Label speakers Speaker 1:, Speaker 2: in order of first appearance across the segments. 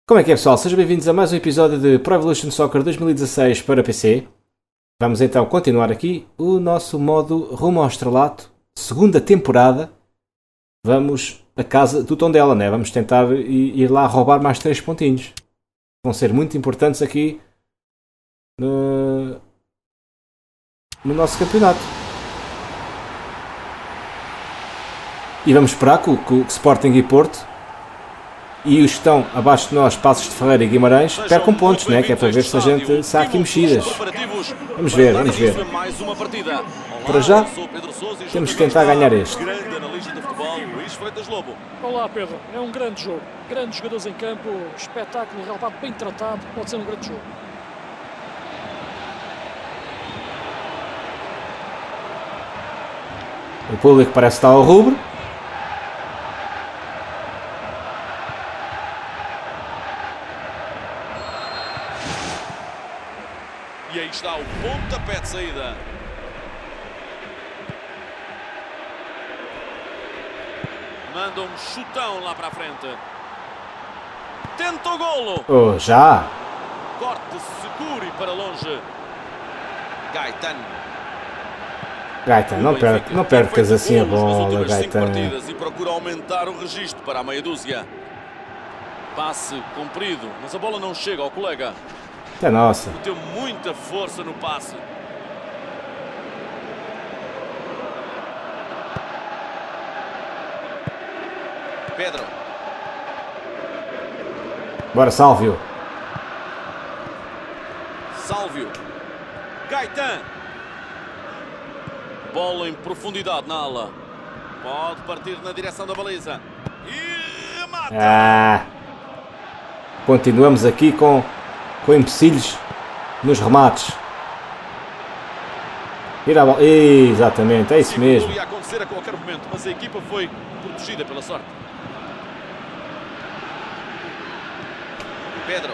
Speaker 1: Como é que é, pessoal? Sejam bem-vindos a mais um episódio de Pro Evolution Soccer 2016 para PC. Vamos então continuar aqui o nosso modo Rumo ao Estrelato, segunda temporada. Vamos à casa do Tondela, né? Vamos tentar ir lá roubar mais 3 pontinhos. Vão ser muito importantes aqui no nosso campeonato. E vamos esperar que o Sporting e Porto e os que estão abaixo de nós, Passos de Ferreira e Guimarães, percam pontos, né? Que é para ver se a gente se há aqui mexidas. Vamos ver, vamos ver. Para já, temos que tentar ganhar este.
Speaker 2: Olá Pedro, é um grande jogo. Grandes jogadores em campo, espetáculo, relevado, bem tratado, pode ser um grande jogo.
Speaker 1: O público parece estar ao rubro.
Speaker 3: E aí está o pontapé de saída. Manda um chutão lá para a frente. Tenta o golo.
Speaker 1: Oh, já!
Speaker 3: Corte seguro e para longe. Gaetano.
Speaker 1: Gaetano, não percas assim a bola, Gaetano.
Speaker 3: E procura aumentar o registro para a meia dúzia. Passe comprido, mas a bola não chega ao colega.
Speaker 1: É nossa.
Speaker 3: Meteu muita força no passe. Pedro.
Speaker 1: Bora, Sálvio.
Speaker 3: Sálvio. Gaetan. Bola em profundidade na ala. Pode partir na direção da baliza. E remata.
Speaker 1: Continuamos aqui com empecilhos nos remates. Ir à bola. Exatamente, é isso mesmo.
Speaker 3: Podia acontecer a qualquer momento, mas a equipa foi protegida pela sorte. Pedro.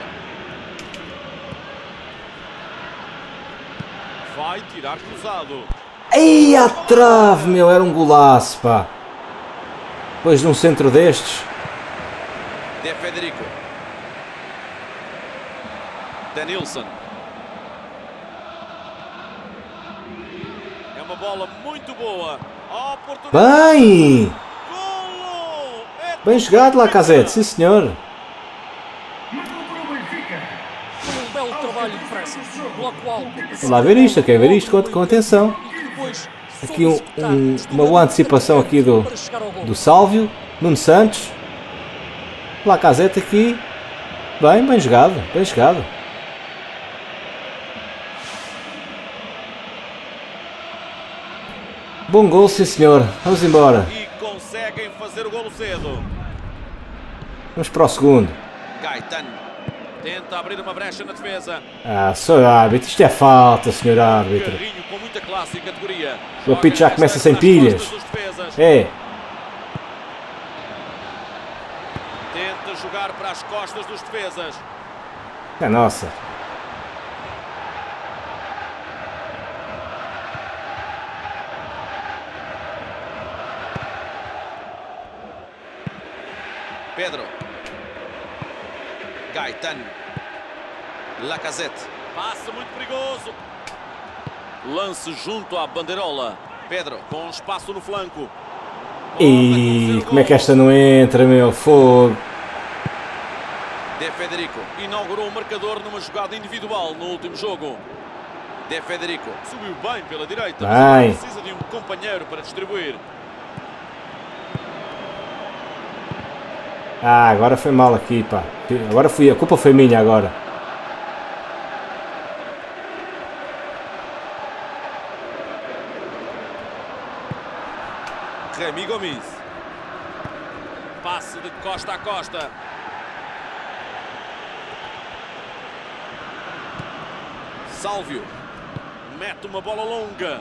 Speaker 3: Vai tirar cruzado.
Speaker 1: Ei, a trave, meu, era um golaço, pá. Depois de um centro destes.
Speaker 3: De Federico. Denilson. É uma bola muito boa.
Speaker 1: Bem!
Speaker 3: Golo!
Speaker 1: Bem jogado, Lacazette, sim senhor.
Speaker 2: Foi um belo trabalho de pressa. Bloco alto.
Speaker 1: Vamos lá ver isto, eu quero ver isto com atenção. Aqui uma boa antecipação aqui do Sálvio, Nuno Santos. Lacazette aqui. Bem jogado, bem jogado. Bom gol, sim senhor. Vamos embora.
Speaker 3: E conseguem fazer o golo cedo.
Speaker 1: Vamos para o segundo.
Speaker 3: Gaetano tenta abrir uma brecha na defesa.
Speaker 1: Senhor árbitro, isto é falta, senhor árbitro.
Speaker 3: Carrinho com muita classe e categoria.
Speaker 1: O apito já começa sem pilhas. É.
Speaker 3: Tenta jogar para as costas dos defesas.
Speaker 1: É nossa.
Speaker 3: Pedro. Gaetano. Lacazette. Passe muito perigoso. Lance junto à bandeirola. Pedro com espaço no flanco.
Speaker 1: E como é que esta não entra, meu? Fogo.
Speaker 3: De Federico inaugurou o marcador numa jogada individual no último jogo. De Federico subiu bem pela direita, mas precisa de um companheiro para distribuir.
Speaker 1: Agora foi mal aqui, pá. Agora a culpa foi minha agora.
Speaker 3: Remy Gomes. Passe de costa a costa. Sálvio. Mete uma bola longa.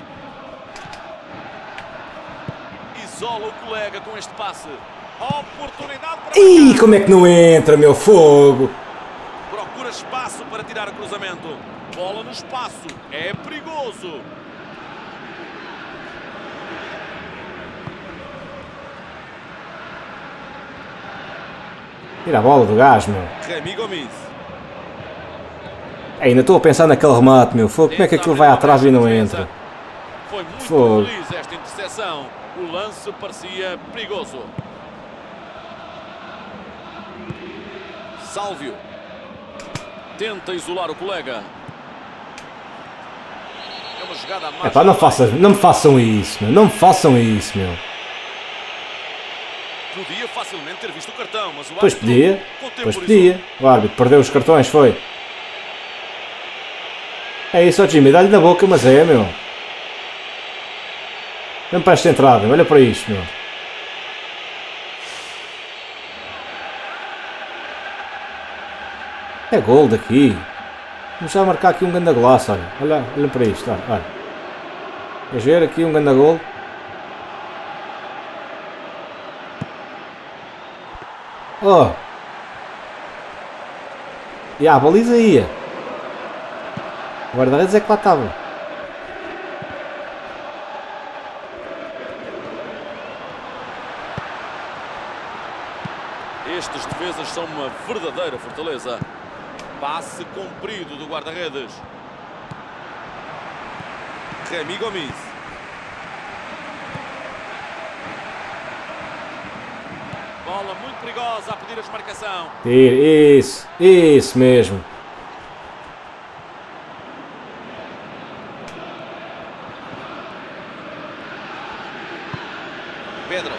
Speaker 3: Isola o colega com este passe. Oportunidade para...
Speaker 1: Como é que não entra, meu? Fogo.
Speaker 3: Procura espaço para tirar o cruzamento. Bola no espaço. É perigoso.
Speaker 1: Tira a bola do gajo, meu.
Speaker 3: Remy Gomes.
Speaker 1: Ainda estou a pensar naquele remate, meu. Fogo, como é que aquilo vai à trave e não entra?
Speaker 3: Foi muito
Speaker 1: Fogo.
Speaker 3: feliz esta interseção. O lance parecia perigoso. Sálvio. Tenta isolar o colega. É uma jogada a mais.
Speaker 1: Epá, não me façam isso, meu. Não me façam isso, meu.
Speaker 3: Podia facilmente ter visto o cartão, mas o
Speaker 1: Pois
Speaker 3: árbitro
Speaker 1: podia. Pois podia. O árbitro perdeu os cartões, foi. É isso, ó Jimmy. Dá-lhe na boca, mas é, meu. Vem para esta entrada. Olha para isto, meu. É gol daqui. Vamos já marcar aqui um ganda golaço, olha. Olha para isto, olha. Queres ver aqui um ganda gol? Oh! E a baliza ia. O guarda-redes é que lá estava.
Speaker 3: Estes defesas são uma verdadeira fortaleza. Passe comprido do guarda-redes. Remy Gomes. Bola muito perigosa a pedir a desmarcação.
Speaker 1: Isso mesmo.
Speaker 3: Pedro.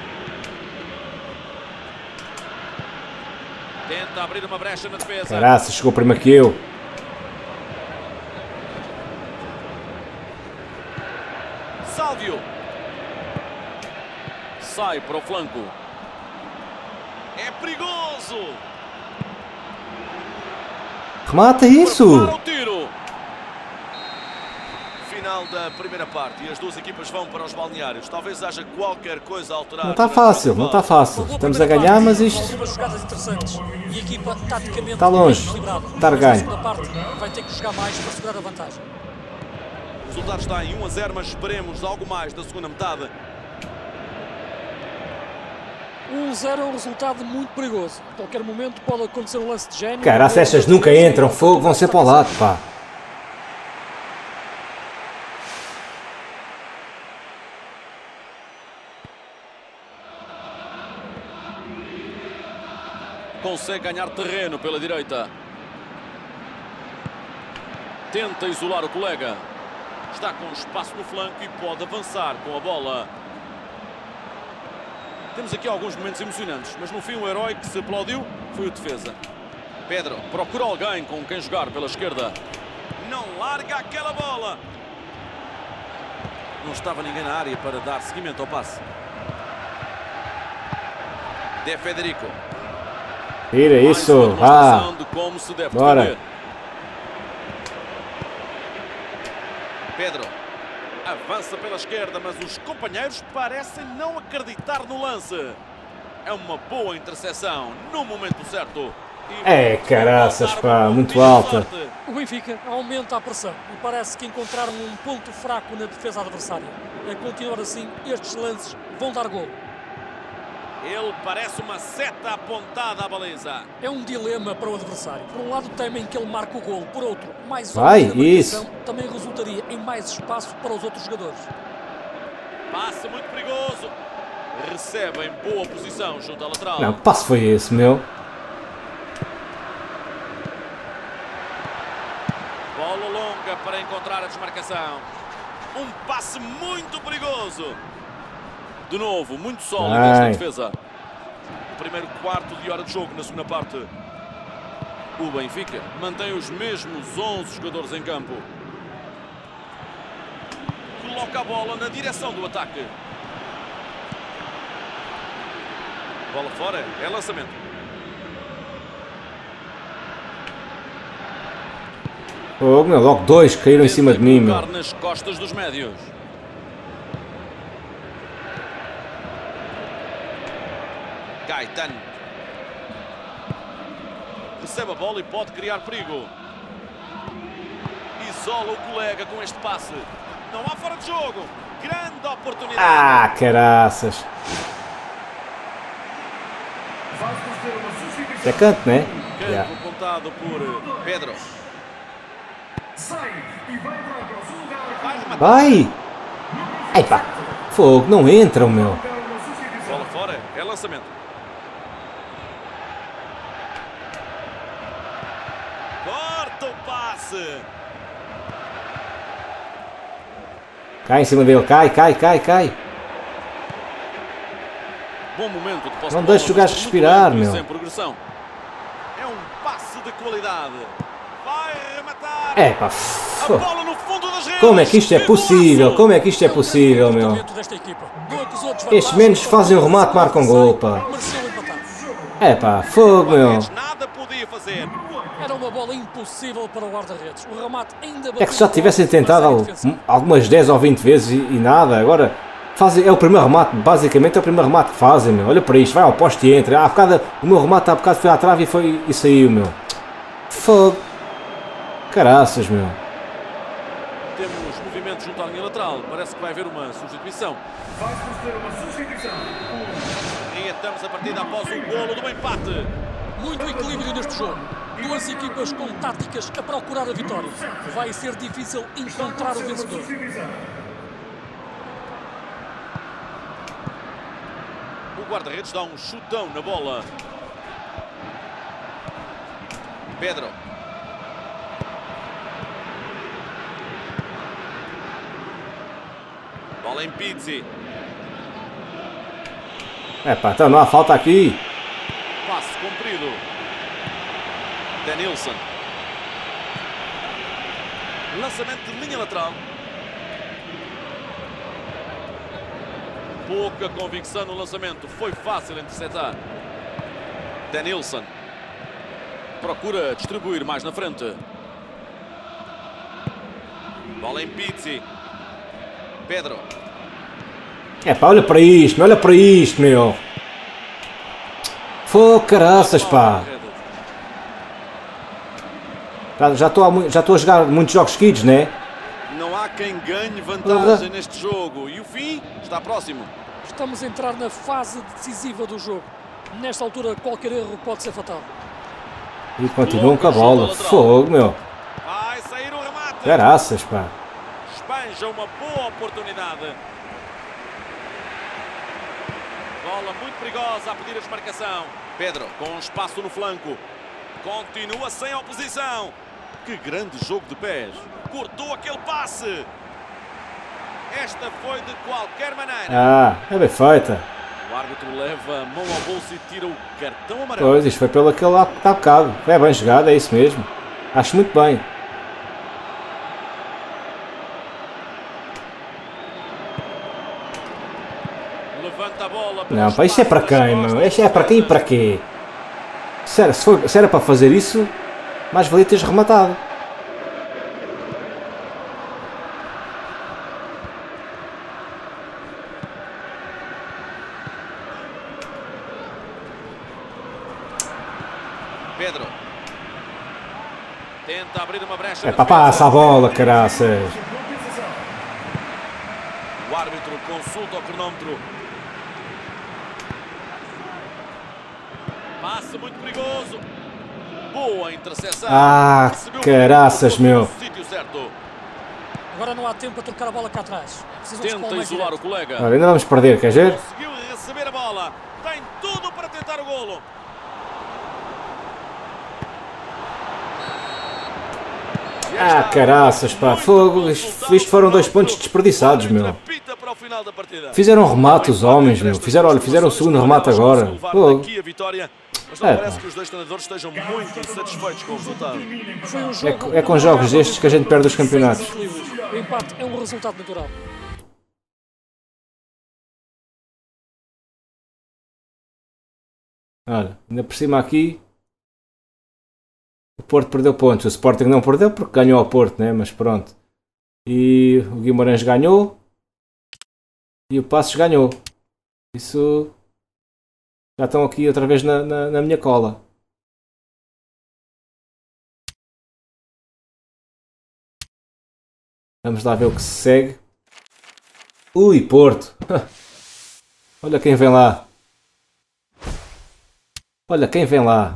Speaker 3: Tenta abrir uma brecha na defesa.
Speaker 1: Caraca, chegou primeiro que eu.
Speaker 3: Sálvio. Sai para o flanco. É perigoso.
Speaker 1: Remata isso.
Speaker 3: Para o tiro. Final da primeira parte e as duas equipas vão para os balneários. Talvez haja qualquer coisa a alterar.
Speaker 1: Não está fácil, não está fácil. Estamos a ganhar, mas isto
Speaker 2: jogadas interessantes e a equipa taticamente
Speaker 1: está longe. Está ganho.
Speaker 2: Na parte vai ter que jogar mais para segurar a vantagem.
Speaker 3: O resultado está em 1-0, mas esperemos algo mais da segunda metade.
Speaker 2: 1-0 é um resultado muito perigoso. A qualquer momento pode acontecer um lance de gênio.
Speaker 1: Cara, as cestas nunca entram, fogo, vão ser para o lado, pá.
Speaker 3: Consegue ganhar terreno pela direita. Tenta isolar o colega. Está com espaço no flanco e pode avançar com a bola. Temos aqui alguns momentos emocionantes, mas no fim o herói que se aplaudiu foi o defesa. Pedro procura alguém com quem jogar pela esquerda. Não larga aquela bola. Não estava ninguém na área para dar seguimento ao passe. De Federico.
Speaker 1: Tira isso, vá.
Speaker 3: De como se deve
Speaker 1: bora.
Speaker 3: defender. Pedro avança pela esquerda, mas os companheiros parecem não acreditar no lance. É uma boa interseção no momento certo.
Speaker 1: É, caraças, pá, muito alta.
Speaker 2: O Benfica aumenta a pressão e parece que encontraram um ponto fraco na defesa adversária. A continuar assim, estes lances vão dar gol.
Speaker 3: Ele parece uma seta apontada à baliza.
Speaker 2: É um dilema para o adversário. Por um lado temem que ele marque o gol, por outro, mais
Speaker 1: vai,
Speaker 2: isso também resultaria em mais espaço para os outros jogadores.
Speaker 3: Passe muito perigoso. Recebe em boa posição junto à lateral.
Speaker 1: Não, que passe foi esse, meu?
Speaker 3: Bola longa para encontrar a desmarcação. Um passe muito perigoso. De novo, muito sólido esta defesa. Primeiro quarto de hora de jogo na segunda parte. O Benfica mantém os mesmos 11 jogadores em campo. Coloca a bola na direção do ataque. Bola fora, é lançamento.
Speaker 1: Oh, meu, logo dois caíram em cima de mim, meu.
Speaker 3: Nas costas dos médios. Gaetano. Recebe a bola e pode criar perigo. Isola o colega com este passe. Não há fora de jogo. Grande oportunidade.
Speaker 1: Ah, caraças. É canto, né?
Speaker 3: Campo
Speaker 1: Yeah.
Speaker 3: apontado por Pedro. Vai rematar.
Speaker 1: Vai! Ai pá! Fogo, não entram, meu!
Speaker 3: Bola fora, é lançamento. Corta o passe.
Speaker 1: Cai em cima dele, cai!
Speaker 3: Bom momento de posse
Speaker 1: Não
Speaker 3: de
Speaker 1: deixe
Speaker 3: bola,
Speaker 1: o gajo
Speaker 3: mas
Speaker 1: respirar,
Speaker 3: muito lento e
Speaker 1: meu.
Speaker 3: sem progressão. É um passe de qualidade. Vai rematar.
Speaker 1: É pá!
Speaker 3: A bola no fundo das redes.
Speaker 1: Como é que isto é possível? Como é que isto é possível, meu? Estes menos fazem o remate, marcam gol, pá!
Speaker 2: Mereceu empatar.
Speaker 1: É pá, fogo, meu!
Speaker 3: Nada podia fazer.
Speaker 2: Era uma bola impossível para o guarda-redes. O remate ainda
Speaker 1: É que se já tivessem tentado algumas 10 ou 20 vezes e nada, agora fazem, é o primeiro remate, basicamente é o primeiro remate que fazem, meu. Olha para isto, vai ao poste e entra. O meu remate há bocado foi à trave e saiu, meu. Fogo. Caraças, meu.
Speaker 3: Temos movimentos junto à linha lateral. Parece que vai haver uma substituição. Reatamos a partida após o golo do empate.
Speaker 2: Muito equilíbrio neste jogo. Duas equipas com táticas a procurar a vitória. Vai ser difícil encontrar o vencedor.
Speaker 3: O guarda-redes dá um chutão na bola. Pedro. Bola em Pizzi.
Speaker 1: É pá, então não há falta aqui.
Speaker 3: Passe comprido. Denilson. Lançamento de linha lateral. Pouca convicção no lançamento. Foi fácil interceptar. Denilson. Procura distribuir mais na frente. Bola em Pizzi. Pedro.
Speaker 1: É pá, olha para isto, meu. Fogo, caraças, pá. Já estou a jogar muitos jogos seguidos, né?
Speaker 3: Não há quem ganhe vantagem neste jogo. E o fim está próximo.
Speaker 2: Estamos a entrar na fase decisiva do jogo. Nesta altura, qualquer erro pode ser fatal.
Speaker 1: E continuam com a bola. Fogo, meu.
Speaker 3: Vai sair o remate.
Speaker 1: Caraças, pá.
Speaker 3: Espanja uma boa oportunidade. Bola muito perigosa a pedir a desmarcação. Pedro com um espaço no flanco. Continua sem oposição. Que grande jogo de pés. Cortou aquele passe. Esta foi de qualquer maneira.
Speaker 1: Ah, é bem feita.
Speaker 3: O árbitro leva a mão ao bolso e tira o cartão amarelo.
Speaker 1: Pois, isto foi pelo aquele lá que está bocado. É bem jogado, é isso mesmo. Acho muito bem.
Speaker 3: Levanta a bola.
Speaker 1: Não, pá, isto é para quem, meu? Isto é para quem e para quê? Se era para fazer isso, mais valia teres rematado.
Speaker 3: Pedro. Tenta abrir uma brecha.
Speaker 1: É pá, passa a bola, caraças.
Speaker 3: O árbitro consulta o cronómetro. Passe muito perigoso. Boa interseção.
Speaker 1: Ah, caraças, meu.
Speaker 3: Sítio certo.
Speaker 2: Agora não há tempo para trocar a bola cá atrás.
Speaker 3: Tenta isolar o colega.
Speaker 1: Olha, ainda vamos perder, quer ver?
Speaker 3: Conseguiu receber a bola. Tem tudo para tentar o golo.
Speaker 1: Ah, caraças, pá, fogo. Isto foram 2 pontos desperdiçados, meu. Fizeram um remate os homens, meu. Fizeram o segundo remate agora. Fogo.
Speaker 3: Mas não parece que os dois treinadores estejam muito insatisfeitos com o resultado.
Speaker 1: É com jogos destes que a gente perde os campeonatos.
Speaker 2: O empate é um resultado natural.
Speaker 1: Olha, ainda por cima aqui o Porto perdeu pontos. O Sporting não perdeu porque ganhou ao Porto, né? Mas pronto. E o Guimarães ganhou e o Passos ganhou. Isso já estão aqui outra vez na minha cola. Vamos lá ver o que se segue. Ui, Porto! Olha quem vem lá. Olha, quem vem lá?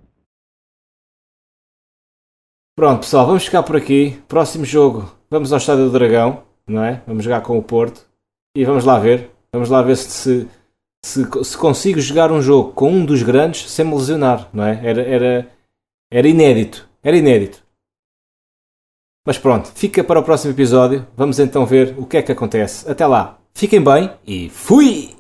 Speaker 1: Pronto, pessoal, vamos ficar por aqui. Próximo jogo, vamos ao Estádio do Dragão, não é? Vamos jogar com o Porto. E vamos lá ver. Vamos lá ver se consigo jogar um jogo com um dos grandes sem me lesionar, não é? Era inédito. Era inédito. Mas pronto, fica para o próximo episódio. Vamos então ver o que é que acontece. Até lá. Fiquem bem e fui!